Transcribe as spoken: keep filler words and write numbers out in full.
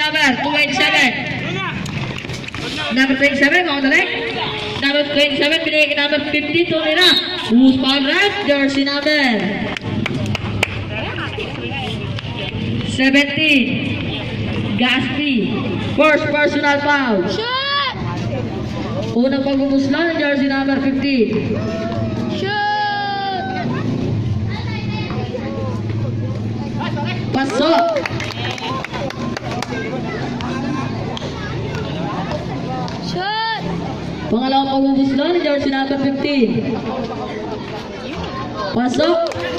number twenty-seven. Number twenty-seven, mau tarik. Number twenty-seven, pindah ke number fifty, Tumira. Who's foul red, jersey number seventeen. Gaspi. First personal foul. Shoot! Unang pagbumuslan, jersey number fifteen. Shoot! Pasok. Shoot! Pangalawang pagbumuslan, jersey number fifteen. Pasok.